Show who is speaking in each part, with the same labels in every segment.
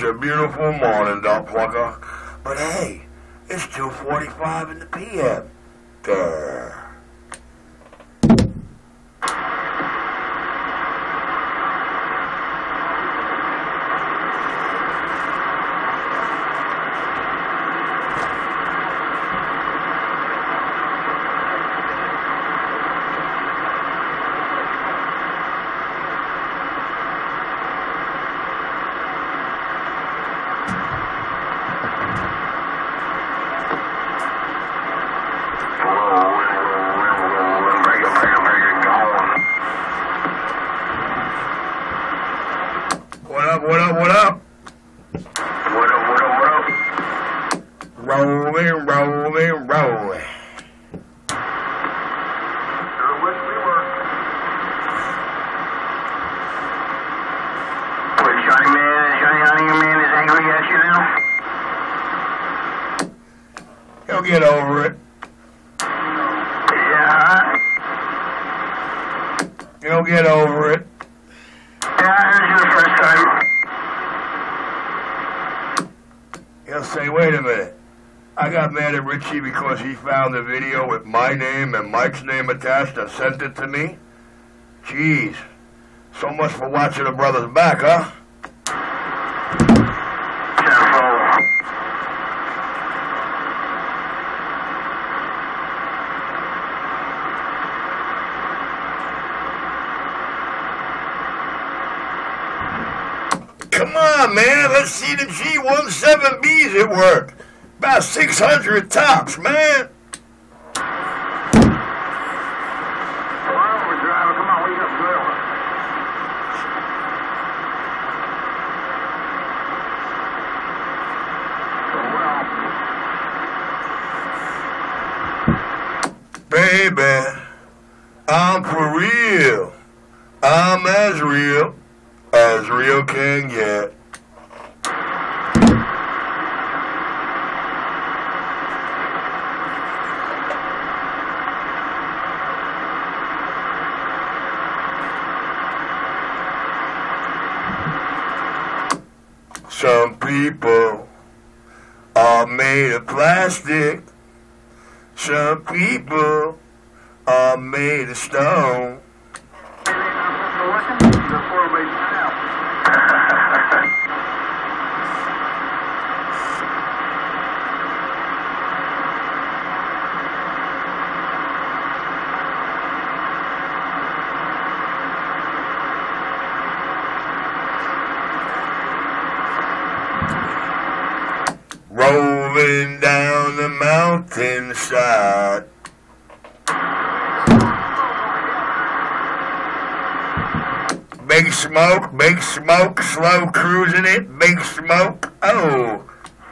Speaker 1: a beautiful morning, dog plucker. But hey, it's 2:45 in the p.m. There. What up? Rolling.
Speaker 2: Johnny Man is angry at you now?
Speaker 1: He'll get over it.
Speaker 2: Yeah.
Speaker 1: He'll get over it.
Speaker 2: Yeah, this is your first time.
Speaker 1: He'll say, wait a minute. I got mad at Richie because he found the video with my name and Mike's name attached and sent it to me? Jeez. So much for watching a brother's back, huh? Come on, man. Let's see the G17Bs at work. About 600 tops, man. Baby, I'm for real. I'm as real can get. Some people are made of plastic. Some people are made of stone. Rolling down the mountainside. Big smoke, slow cruising it, big smoke, oh.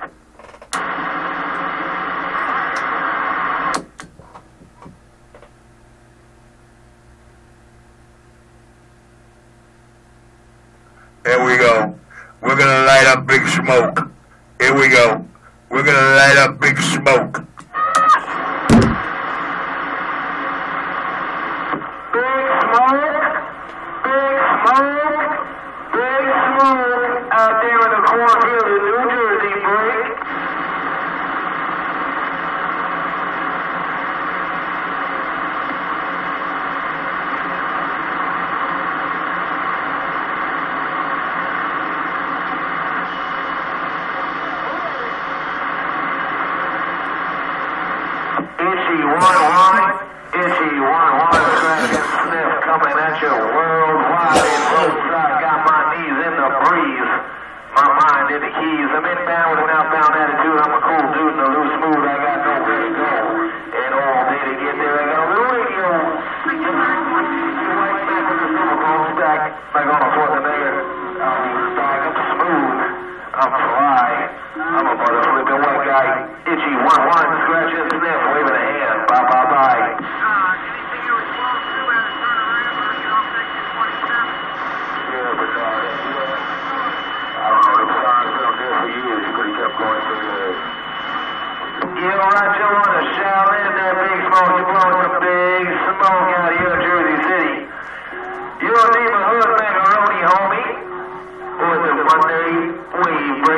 Speaker 1: There we go. We're gonna light up big smoke. Here we go. We're gonna light up big smoke.
Speaker 2: Out there in the cornfield in New Jersey, break. Itchy 1-1, scratch and sniff coming at you worldwide in roadside. Got my knees in the breeze, my mind in the keys. I'm inbound with an outbound attitude. I'm a cool dude in a loose mood. I got nowhere to go, and all day to get there. I got a little radio. You right back with the Super Bowl stack, like on a Schwarzenegger. Stack up smooth. I'm fly. I'm a mother flipping white guy. Itchy 1-1, scratch and sniff, waving a hand. Bye.
Speaker 3: Anything you respond to at a turnaround or get off section 27?
Speaker 2: Yeah, but I don't know, the sign's been up there for years. You could have kept going for years. Yeah, right, you want to shout in there, big smoke. You're blowing some big smoke out here in Jersey City. You're a neighborhood macaroni, homie. Or the Monday wave break.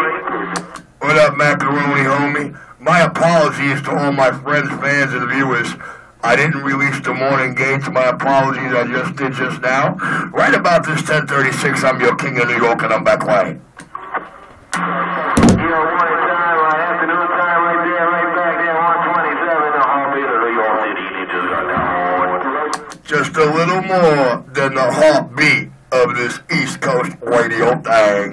Speaker 1: Macaroni Homie. My apologies to all my friends, fans, and viewers. I didn't release the morning gates. My apologies, I just did just now. Right about this 10:36, I'm your king of New York, and I'm back quiet.
Speaker 2: Morning time, afternoon time, right there, right back there, 127, the heartbeat of New York City. You just got down.
Speaker 1: Just a little more than the heartbeat of this East Coast radio thing.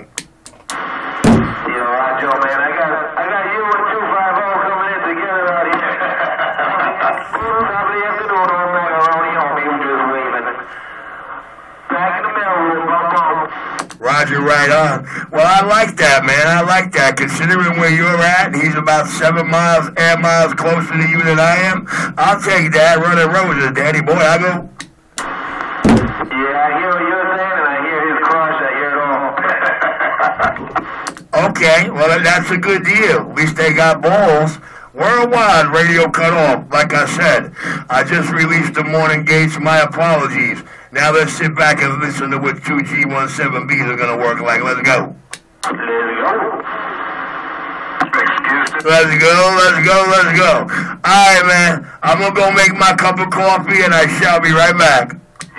Speaker 2: Joe, man, I got you and 250 coming in together out here. Top of the afternoon on Macaroni Homie, who just waving. Back in the mailroom, bum.
Speaker 1: Roger, right on. Well, I like that, man. I like that. Considering where you're at, he's about 7 miles, air miles closer to you than I am. I'll take that. Running roses, daddy boy. I go.
Speaker 2: Yeah, I hear what you're saying, and I hear his crush. I hear it all.
Speaker 1: Okay, well, that's a good deal. At least they got balls. Worldwide radio cut off. Like I said, I just released the morning gates. My apologies. Now let's sit back and listen to what 2 G17Bs are going to work like. Let's go.
Speaker 2: Let's go. Excuse me.
Speaker 1: Let's go. All right, man. I'm going to go make my cup of coffee, and I shall be right back.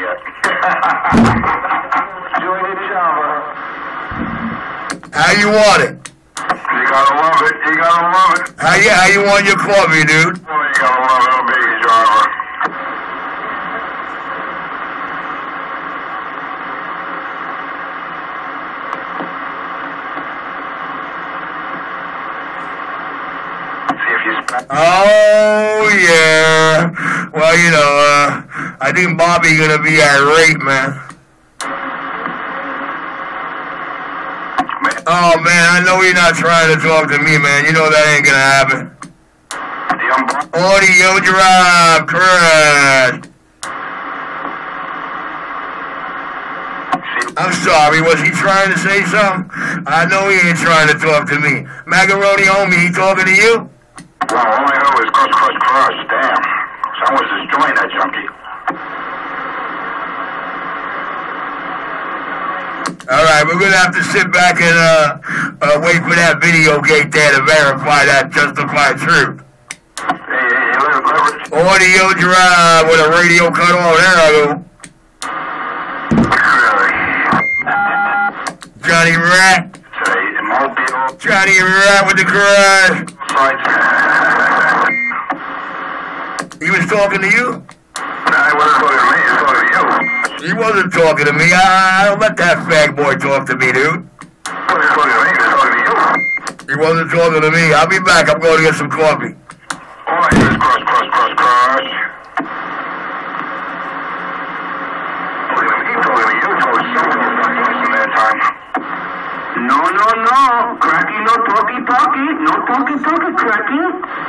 Speaker 2: Enjoy the shower.
Speaker 1: How you want it?
Speaker 2: You gotta love it. You gotta love it.
Speaker 1: How you want your coffee, dude?
Speaker 2: Oh, you gotta love it, baby driver. See if you spend.
Speaker 1: Oh, yeah. Well, you know, I think Bobby gonna be irate, man. Oh, man, I know you're not trying to talk to me, man. You know that ain't gonna happen. Audio drive, correct. I'm sorry, was he trying to say something? I know he ain't trying to talk to me. Macaroni Homie, he talking to you?
Speaker 2: Well, all I know is crush. Damn. Someone's destroying that junkie.
Speaker 1: All right, we're going to have to sit back and wait for that video gate there to verify that justified truth. Audio drive with a radio cut off. There I go. Johnny Rat. Johnny Rat with the crush. He was talking to you?
Speaker 2: He wasn't talking to me, he was talking to you.
Speaker 1: He wasn't talking to me. I don't let that fag boy talk to me, dude.
Speaker 2: He wasn't talking to me, he was talking to you.
Speaker 1: He wasn't talking to me. I'll be back. I'm going to get some coffee.
Speaker 2: All I hear is crush. He told me you told something in that time. No. Cracky, no talkie. No talkie, Cracky.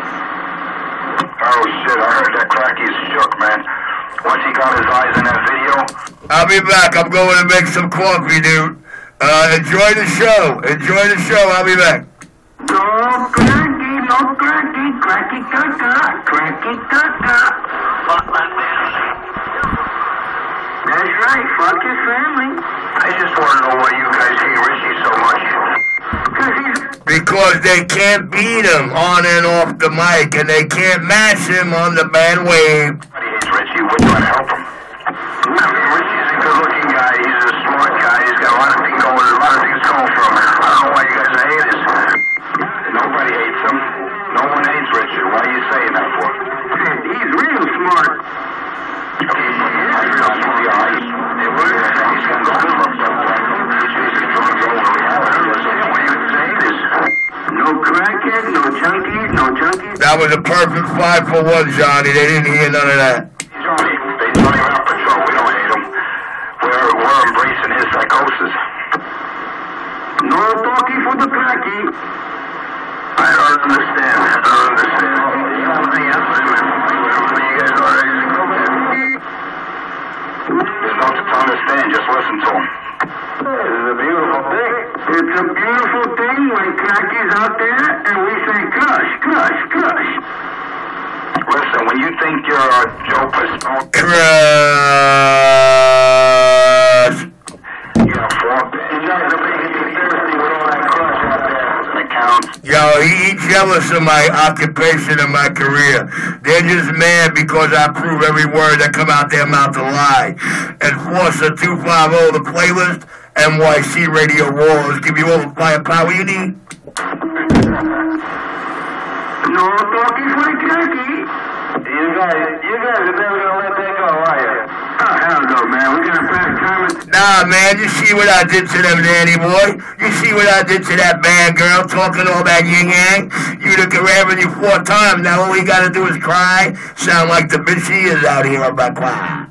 Speaker 2: Oh, shit, I heard that Cracky's shook, man. Once he got his eyes in that video.
Speaker 1: I'll be back. I'm going to make some coffee, dude. Enjoy the show. I'll be back.
Speaker 2: No Cracky caca. Fuck that man. That's right, fuck his family. I just want to know why you guys hate Richie so much.
Speaker 1: Because they can't beat him on and off the mic, and they can't match him on the band wave.
Speaker 2: Nobody hates Richie. We're trying to help him. I mean, Richie's a good-looking guy. He's a smart guy. He's got a lot of things going from. I don't know why you guys are haters. Nobody hates him. No one hates Richard. Why are you saying that for? He's real smart. He's real smart guy. He's got no good looks sometimes. He's a drunk old reality. Why are you haters? No crackhead, no junkies.
Speaker 1: That was a perfect 5 for 1, Johnny. They didn't hear none of that.
Speaker 2: Johnny, they don't even have patrol. We don't hate him. We're embracing his psychosis. No talking for the cracky. I don't understand. There's nothing to understand. Just listen to him. It's a beautiful thing. It's a beautiful thing when Cracky's out there and we say crush. Listen, when you think you're Joe Piston,
Speaker 1: Crush.
Speaker 2: you got 4 pins. You guys are making me thirsty with all that crush out there. It counts.
Speaker 1: Yo, he jealous of my occupation and my career. They're just mad because I prove every word that come out their mouth to lie. Enforcer 250, the playlist, NYC Radio Wars. Give you all the firepower you need.
Speaker 2: No talking for the cracky. You guys are never gonna let that go, are you? Oh, hell no, man. We're gonna pass time.
Speaker 1: Nah, man, you see what I did to them, Danny boy? You see what I did to that bad girl talking all that yin-yang? Utica Avenue 4 times. Now all he gotta do is cry. Sound like the bitch he is out here about cry.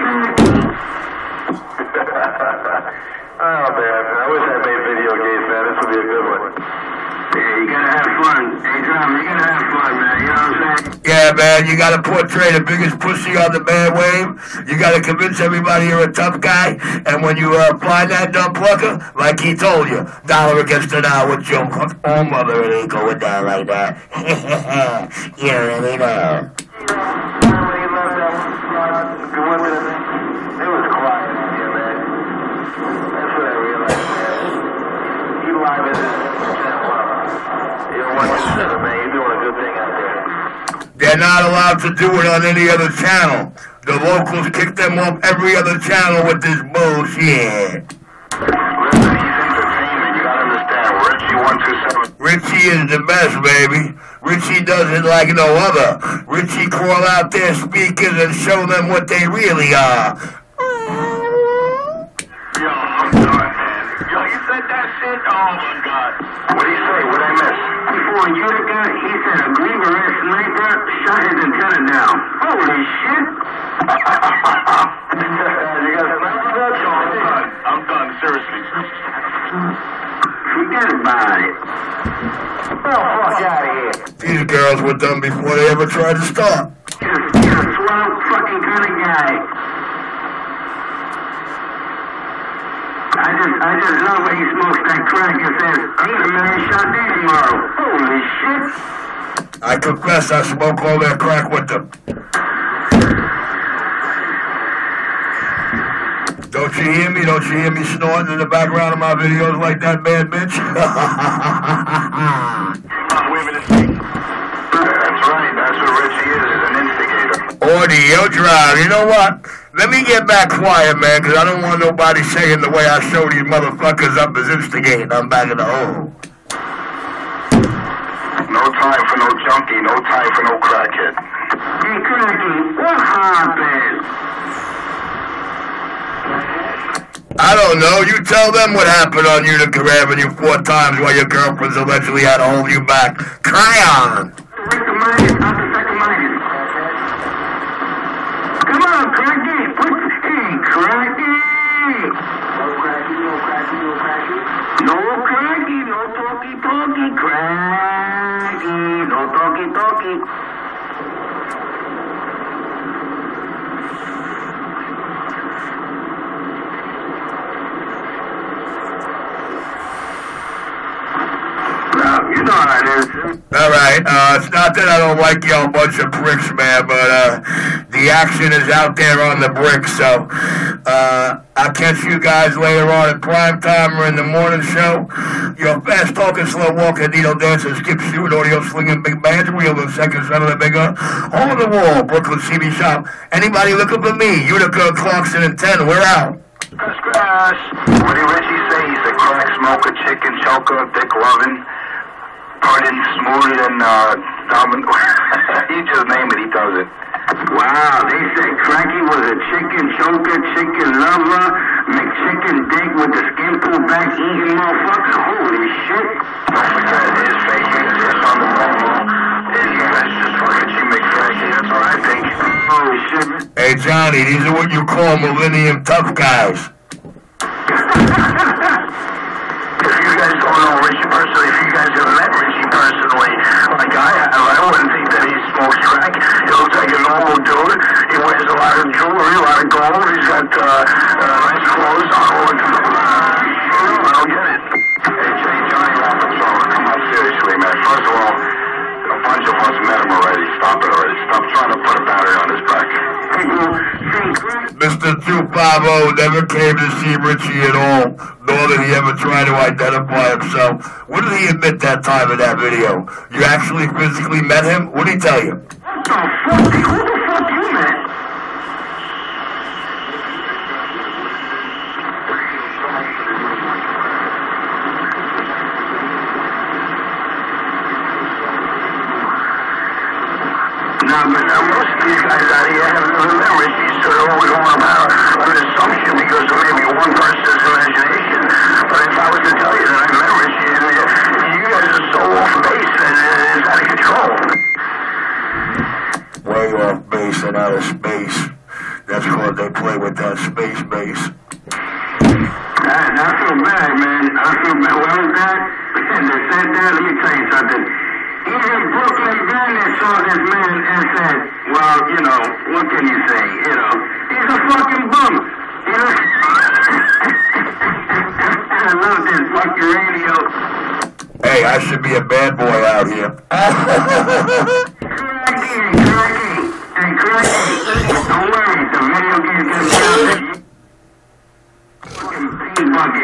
Speaker 2: Oh, man. I wish I made video games, man. This would be a good one. Yeah, you gotta have fun. Hey, Tom, you gotta have fun, man. You know what I'm saying?
Speaker 1: Yeah, man, you gotta portray the biggest pussy on the bad wave. You gotta convince everybody you're a tough guy. And when you find that dumb plucker, like he told you, dollar against an hour with Joe Cook. Oh, mother, it ain't going down like that. You already know.
Speaker 2: It was quiet here, man. That's what I realized, man. You live in this channel. You're one center, man. You're doing a good thing out there.
Speaker 1: They're not allowed to do it on any other channel. The locals kick them off every other channel with this bullshit.
Speaker 2: Listen, he's entertainment. You gotta understand. Richie 127.
Speaker 1: Richie is the best, baby. Richie does it like no other. Richie crawl out their speakers and show them what they really are.
Speaker 2: Yo, I'm done, man. Yo, you said that shit? Oh, my God. What do you say? What I miss? Before Utica, he said a Greenberg sniper shot his antenna down. Holy shit. You got a sniper that? Yo, I'm done. I'm done. Seriously. Forget about it. Oh, fuck out of here.
Speaker 1: These girls were done before they ever tried to start.
Speaker 2: He's a slow fucking kind of guy. I just love when he smokes that crack and says, I'm gonna marry Sade tomorrow. Holy shit.
Speaker 1: I confess I smoke all that crack with them. Don't you hear me? Don't you hear me snorting in the background of my videos like that bad bitch?
Speaker 2: That's right. That's what Richie is an instigator.
Speaker 1: Audio drive. You know what? Let me get back quiet, man, because I don't want nobody saying the way I show these motherfuckers up is instigating. I'm back in the hole.
Speaker 2: No time for no junkie. No time for no crackhead. Hey, Cracky, what happened?
Speaker 1: I don't know. You tell them what happened on Utica Avenue 4 times while your girlfriend's allegedly had to hold you back. Cry on.
Speaker 2: Come on, Cracky. Hey, Cracky. No Cracky. No talkie-talkie. Cracky. No talkie-talkie. You know how it is.
Speaker 1: Alright, it's not that I don't like y'all bunch of pricks, man, but the action is out there on the bricks, so I'll catch you guys later on at prime time or in the morning show. Your fast talking, slow walking, needle dancing, skip shooting, audio slinging, big bands, wheel the second son of the big gun. On the wall, Brooklyn CB shop. Anybody looking for me? Utica, Clarkson, and 10, we're out.
Speaker 2: Crash. What did Richie say? He's a crack smoker, chicken choker, dick loving. Pardon, smooth and dominant. He just name it, he does it. Wow, they said Cracky was a chicken choker, chicken lover, McChicken dick with the skin pulled back, eating motherfucker. Holy shit. Don't forget his fake address on the phone. His just for Richie McCracky, that's what I think. Holy shit.
Speaker 1: Hey, Johnny, these are what you call millennium tough guys.
Speaker 2: If you guys don't know Richie personally, if you guys have met Richie personally, like I have, I wouldn't think that he smokes crack. He looks like a normal dude. He wears a lot of jewelry, a lot of gold. He's got nice clothes on. I don't get it. Hey, Johnny Rapitzolo, come on, seriously, man. First of all, a bunch of us met him already. Stop it already. Stop trying to put a battery on his back.
Speaker 1: Mr. 2 250 never came to see Richie at all, nor did he ever try to identify himself. What did he admit that time in that video? You actually physically met him? What did he tell you?
Speaker 2: What the fuck? Who the fuck you met? Nah, but most of these guys out here have never met Richie, so they're always going about an assumption because of maybe one person's imagination. But if I was to tell you that I met Richie, you guys are so off base and it's out of control.
Speaker 1: Way off base and out of space. That's what they play with that space base.
Speaker 2: I feel bad, man. I feel bad. Where was that? They said that. Let me tell you something. Even Brooklyn Bandit saw this man and said, well, you know, what can you say? You know, he's a fucking bum. You know? I love this fucking radio.
Speaker 1: Hey, I should be a bad boy out here.
Speaker 2: Cracky. Don't worry, the video game gets out. Fucking pea bucket.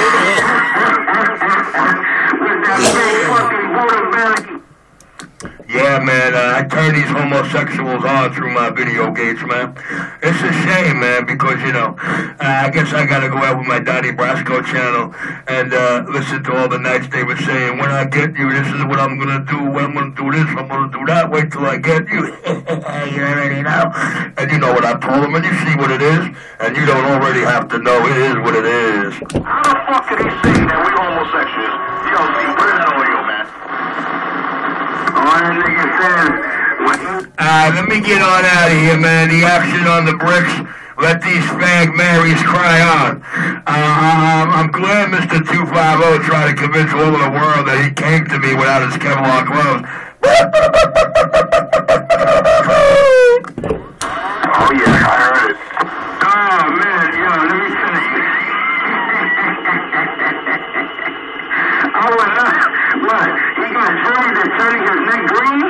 Speaker 2: With that big fucking Buddha belly.
Speaker 1: Yeah, man, I turn these homosexuals on through my video games, man. It's a shame, man, because, you know, I guess I gotta go out with my Donnie Brasco channel and listen to all the nights they were saying, when I get you, this is what I'm gonna do, when I'm gonna do this, I'm gonna do that, wait till I get you. You already know. And you know what I told them, and you see what it is, and you don't already have to know it is what it is.
Speaker 2: How the fuck can he say that we homosexuals? Yo, see, put it on audio, man. All that nigga says,
Speaker 1: let me get on out of here, man. The action on the bricks. Let these fag Marys cry on. I'm glad Mr. 250 tried to convince all of the world that he came to me without his Kevlar clothes.
Speaker 2: oh yeah, I heard it. Oh man, yo, let me finish this. What? He got Joey to turn his neck green?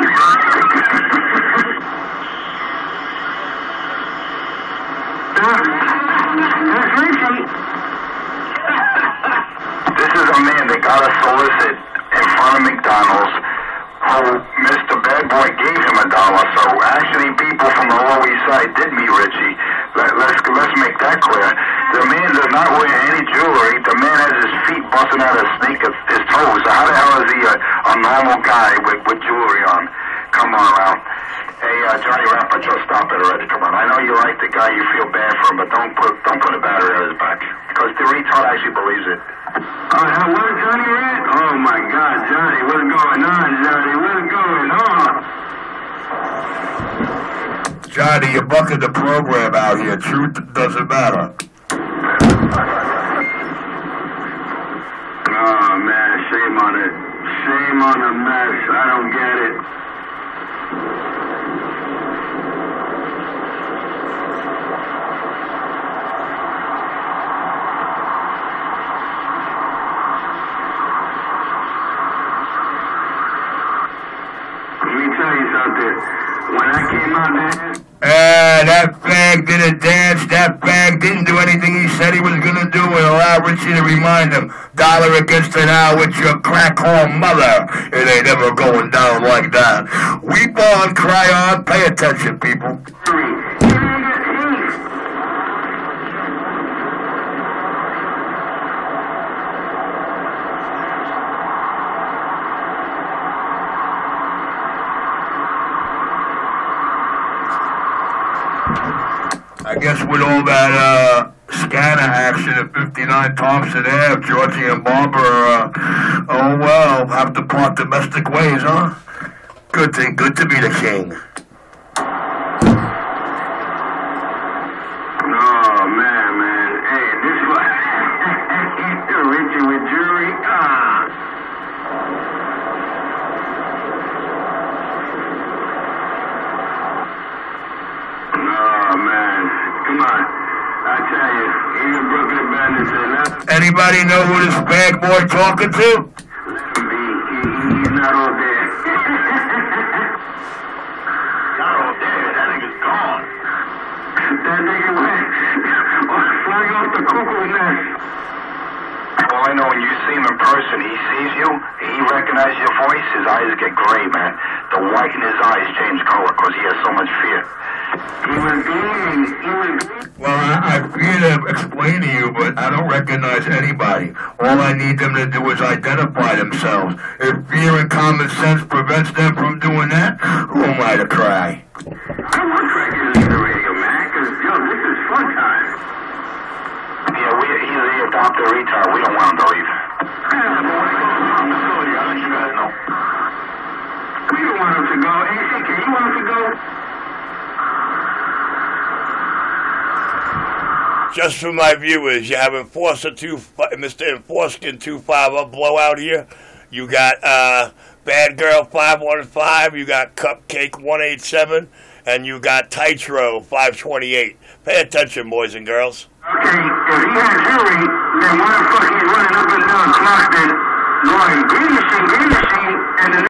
Speaker 2: That's Richie. This is a man that got a solicit in front of McDonald's who Mr. Bad Boy gave him $1. So actually people from the Lower East Side did meet Richie. Let's make that clear. The man does not wear any jewelry. The man has his feet busting out of his toes. So how the hell is he a normal guy with jewelry on? Come on, Ralph. Hey, Johnny Rapper, just stop it already. Come on. I know you like the guy, you feel bad for him, but don't put a battery on his back. Because the retard actually believes it. What, Johnny Rat? Oh, my God, Johnny. What's going on, Johnny? What's going on?
Speaker 1: Johnny, you're bucking the program out here. Truth doesn't matter.
Speaker 2: Oh, man, shame on it. Shame on the mess. I don't get it. Let me tell you something. When I came out there...
Speaker 1: that fag didn't dance. That fag didn't do anything he said he was gonna do and allow Richie to remind him. Dollar against an hour with your crack hole mother. It ain't ever going down like that. Weep on, cry on, pay attention, people. I guess with all that scanner action at 59 Thompson Ave, Georgie and Barbara, oh well, have to part domestic ways, huh? Good thing, good to be the king.
Speaker 2: Oh, man. Hey, this one. Richie with jewelry. Oh, man. Come on. I tell you, even Brooklyn Bandit said nothing.
Speaker 1: Anybody know who this bag boy talking to?
Speaker 2: Let him be. He's not all there. Not all there. That nigga's gone. That nigga going off the cuckoo nest. Well, I know when you see him in person, he sees you, he recognizes your voice, his eyes get gray, man. The white in his eyes change color because he has so much fear. He was beaming.
Speaker 1: Well, I fear to explain to you, but I don't recognize anybody. All I need them to do is identify themselves. If fear and common sense prevents them from doing that, who am I to cry?
Speaker 2: I want to leave the radio, man, because, this is fun time. Yeah, he's the adopted retard. We don't want him to leave. I'll let you guys know. We don't want him to go. ACK, you want him to go?
Speaker 1: Just for my viewers, you have Mr. Enforskin 25 blowout here. You got Bad Girl 515. You got Cupcake 187, and you got Titro 528. Pay attention, boys and girls.
Speaker 2: Okay, if he has Hillary, then why the fuck he's running up and down Clarkson, going green machine, and the